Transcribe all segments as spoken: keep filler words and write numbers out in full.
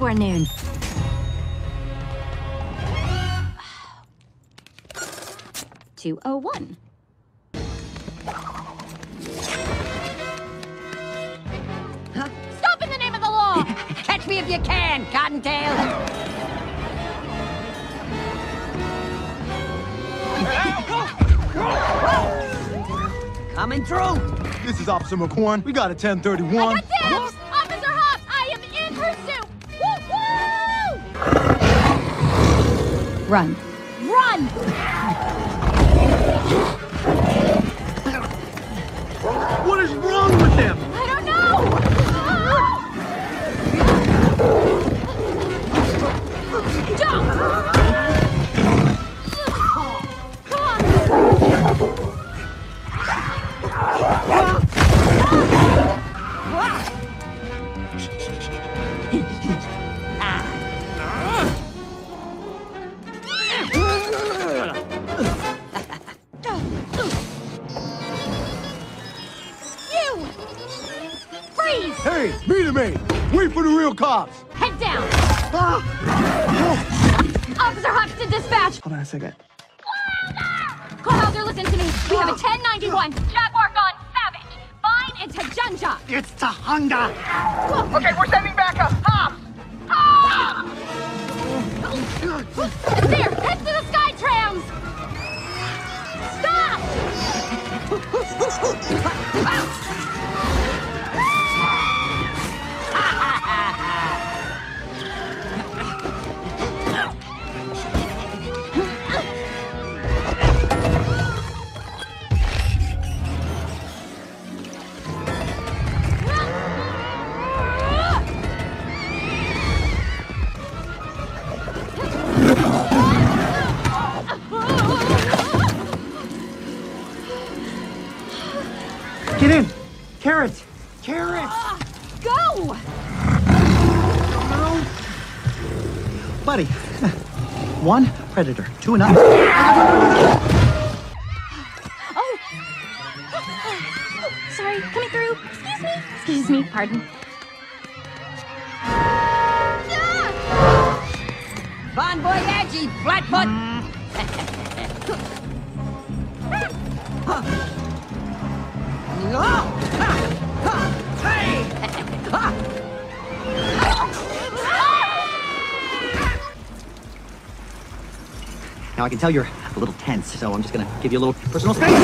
before noon. two oh one. Huh? Stop in the name of the law! Catch me if you can, Cottontail! Coming through! This is Officer McCorn. We got a ten thirty-one. I got dibs! Officer Hop, I am in pursuit! Woo woo! Run. Run! What is wrong with him? I don't know! Jump! Freeze! Hey, meet him, me. Wait for the real cops. Head down! Ah. Officer Hawks to dispatch! Hold on a second. Call Hauser, listen to me. We have a ten ninety-one. Jaguar gone savage. Fine, it's Hajunja. It's Tahunga. Okay, we're sending backup. Hop! There, head to the sky trams. Stop! Get in. Carrot. Carrot. Uh, go! No. Buddy. One predator. Two enough. Oh. Sorry, coming through. Excuse me. Excuse me, pardon. Bon voyage, Flatfoot! Now, I can tell you're a little tense, so I'm just gonna give you a little personal space.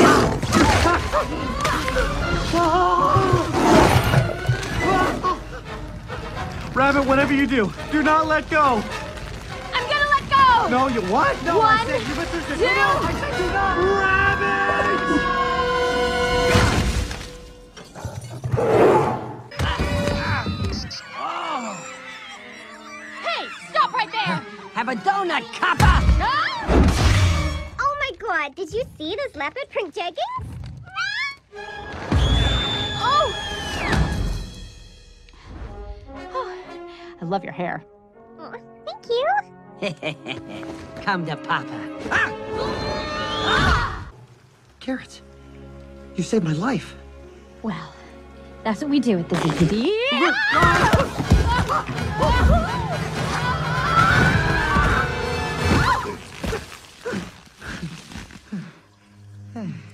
Rabbit, whatever you do, do not let go. I'm gonna let go! No, you what? No, One, I said you listen to two. No, I said do not. Rabbit! Hey, stop right there! Have a donut, copper! Oh my god, did you see those leopard print jeggings? Oh! Oh, I love your hair. Oh, thank you. Come to Papa. Carrot, you saved my life. Well, that's what we do at the Z P D. Hey.